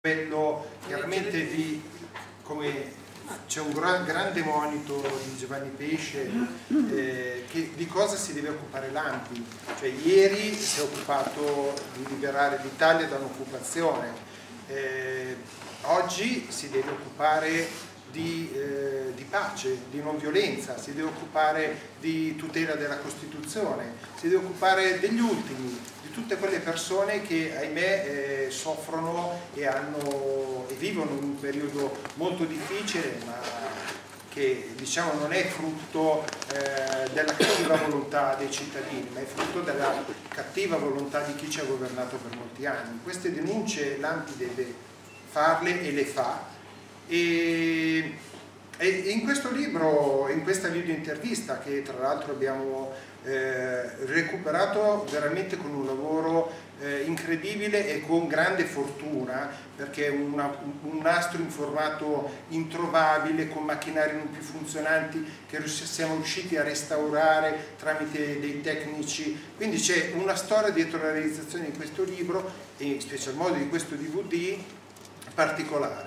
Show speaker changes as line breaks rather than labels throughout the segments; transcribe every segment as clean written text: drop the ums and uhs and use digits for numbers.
Quello chiaramente come c'è un grande monito di Giovanni Pesce che di cosa si deve occupare l'ANPI. Cioè, ieri si è occupato di liberare l'Italia da un'occupazione, oggi si deve occupare di pace, di non violenza, si deve occupare di tutela della Costituzione, si deve occupare degli ultimi, di tutte quelle persone che ahimè soffrono e vivono in un periodo molto difficile, ma che diciamo non è frutto della cattiva volontà dei cittadini, ma è frutto della cattiva volontà di chi ci ha governato per molti anni. Queste denunce l'ANPI deve farle e le fa. E in questo libro, in questa video intervista che tra l'altro abbiamo recuperato veramente con un lavoro incredibile e con grande fortuna, perché è un nastro in formato introvabile, con macchinari non più funzionanti che siamo riusciti a restaurare tramite dei tecnici. Quindi c'è una storia dietro la realizzazione di questo libro e in special modo di questo DVD particolare.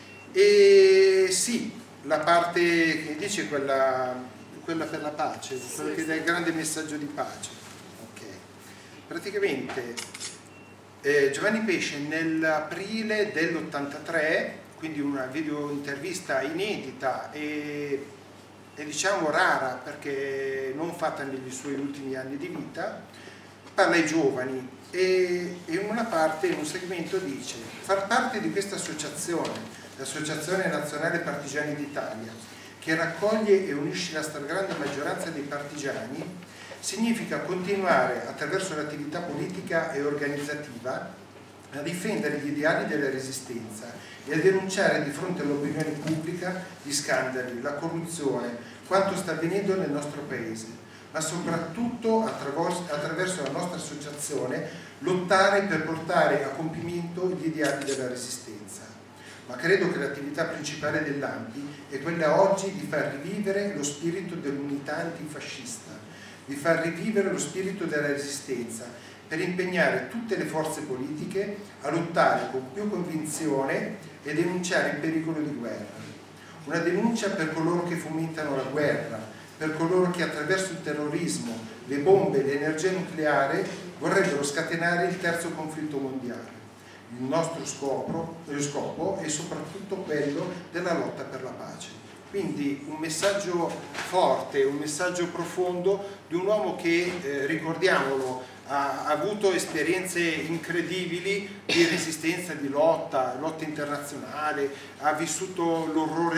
E sì, la parte che dice quella per la pace, quella che dà il grande messaggio di pace. Okay. Praticamente Giovanni Pesce nell'aprile dell'83, quindi una video intervista inedita e diciamo rara perché non fatta negli suoi ultimi anni di vita, parla ai giovani e in una parte, in un segmento dice: far parte di questa associazione, l'Associazione Nazionale Partigiani d'Italia, che raccoglie e unisce la stragrande maggioranza dei partigiani, significa continuare attraverso l'attività politica e organizzativa a difendere gli ideali della resistenza e a denunciare di fronte all'opinione pubblica gli scandali, la corruzione, quanto sta avvenendo nel nostro paese, ma soprattutto attraverso la nostra associazione lottare per portare a compimento gli ideali della resistenza. Ma credo che l'attività principale dell'ANPI è quella oggi di far rivivere lo spirito dell'unità antifascista, di far rivivere lo spirito della resistenza, per impegnare tutte le forze politiche a lottare con più convinzione e denunciare il pericolo di guerra. Una denuncia per coloro che fomentano la guerra, per coloro che attraverso il terrorismo, le bombe e l'energia nucleare vorrebbero scatenare il terzo conflitto mondiale. Il nostro scopo è soprattutto quello della lotta per la pace. Quindi un messaggio forte, un messaggio profondo di un uomo che, ricordiamolo, ha avuto esperienze incredibili di resistenza, di lotta internazionale, ha vissuto l'orrore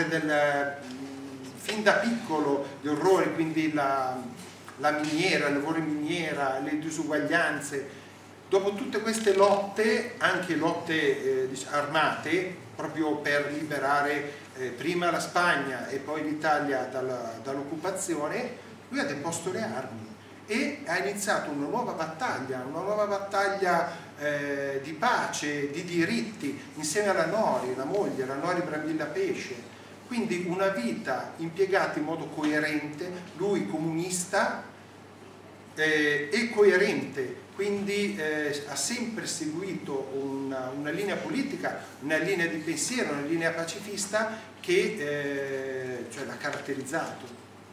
fin da piccolo, gli orrori, quindi la miniera, il lavoro in miniera, le disuguaglianze. Dopo tutte queste lotte, anche lotte armate, proprio per liberare prima la Spagna e poi l'Italia dall'occupazione, lui ha deposto le armi e ha iniziato una nuova battaglia di pace, di diritti, insieme alla Nori, la moglie, la Nori Brambilla Pesce. Quindi una vita impiegata in modo coerente, lui comunista e coerente. Quindi ha sempre seguito una linea politica, una linea di pensiero, una linea pacifista che cioè, l'ha caratterizzato.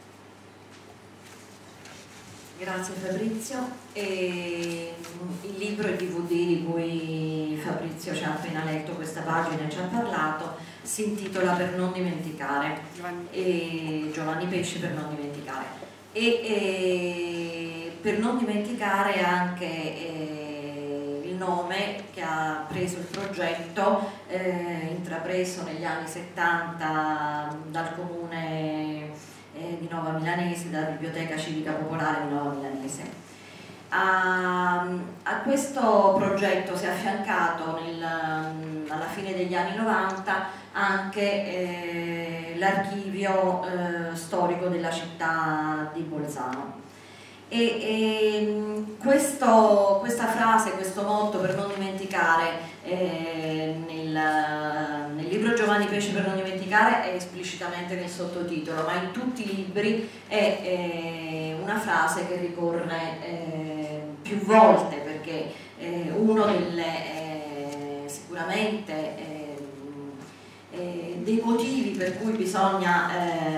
Grazie Fabrizio. Il libro e il DVD di cui Fabrizio ci ha appena letto questa pagina e ci ha parlato si intitola Per non dimenticare, Giovanni Pesce per non dimenticare. Per non dimenticare anche il nome che ha preso il progetto intrapreso negli anni 70 dal comune di Nova Milanese, dalla Biblioteca Civica Popolare di Nova Milanese. A questo progetto si è affiancato alla fine degli anni 90 anche l'archivio storico della città di Bolzano. Questa frase, questo motto per non dimenticare nel libro Giovanni Pesce per non dimenticare è esplicitamente nel sottotitolo, ma in tutti i libri è una frase che ricorre più volte, perché uno delle sicuramente dei motivi per cui bisogna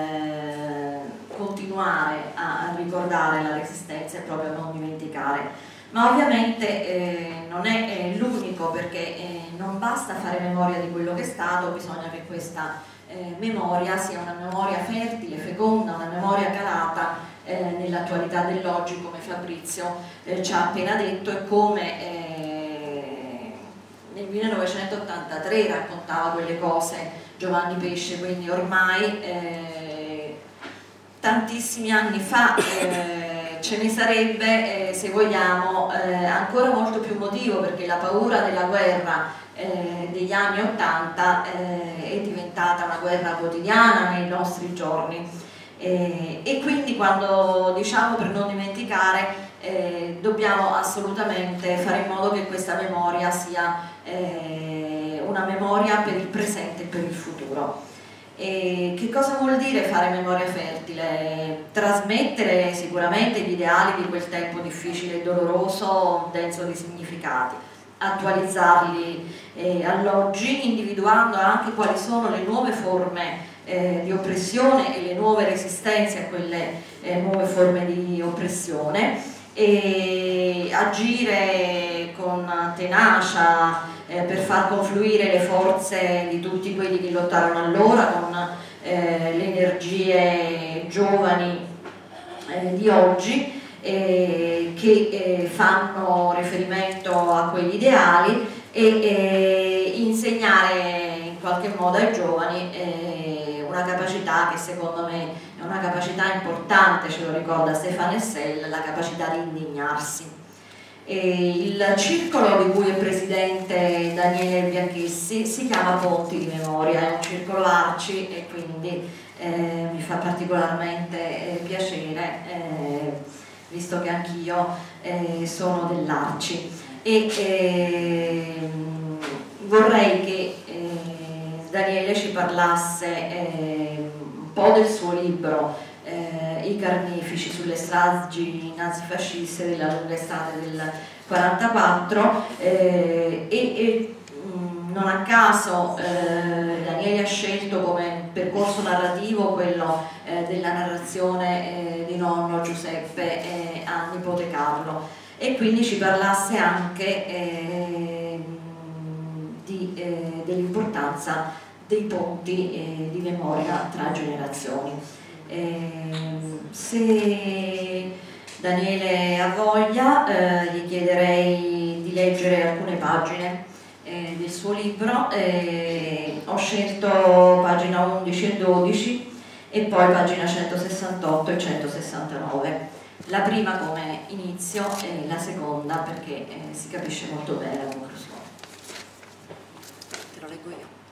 continuare a ricordare la Resistenza e proprio non dimenticare. Ma ovviamente non è l'unico, perché non basta fare memoria di quello che è stato, bisogna che questa memoria sia una memoria fertile, feconda, una memoria calata nell'attualità dell'oggi, come Fabrizio ci ha appena detto, e come nel 1983 raccontava quelle cose Giovanni Pesce, quindi ormai tantissimi anni fa. Ce ne sarebbe, se vogliamo, ancora molto più motivo, perché la paura della guerra degli anni '80 è diventata una guerra quotidiana nei nostri giorni, e quindi quando diciamo per non dimenticare dobbiamo assolutamente fare in modo che questa memoria sia una memoria per il presente e per il futuro. E che cosa vuol dire fare memoria fertile? Trasmettere sicuramente gli ideali di quel tempo difficile e doloroso, denso di significati, attualizzarli all'oggi, individuando anche quali sono le nuove forme di oppressione e le nuove resistenze a quelle nuove forme di oppressione, e agire con tenacia per far confluire le forze di tutti quelli che lottarono allora con le energie giovani di oggi, che fanno riferimento a quegli ideali, e insegnare in qualche modo ai giovani una capacità che secondo me è una capacità importante, ce lo ricorda Stefano Essel, la capacità di indignarsi. Il circolo di cui è presidente Daniele Bianchessi si chiama Ponti di Memoria, è un circolo ARCI, e quindi mi fa particolarmente piacere, visto che anch'io sono dell'ARCI, e vorrei che Daniele ci parlasse un po' del suo libro I carnefici, sulle stragi nazifasciste della lunga estate del 44, e non a caso Daniele ha scelto come percorso narrativo quello della narrazione di nonno Giuseppe a nipote Carlo, e quindi ci parlasse anche dell'importanza dei ponti di memoria tra generazioni. Se Daniele ha voglia, gli chiederei di leggere alcune pagine del suo libro. Ho scelto pagina 11 e 12 e poi pagina 168 e 169. La prima come inizio e la seconda perché si capisce molto bene la conclusione. Te lo leggo io.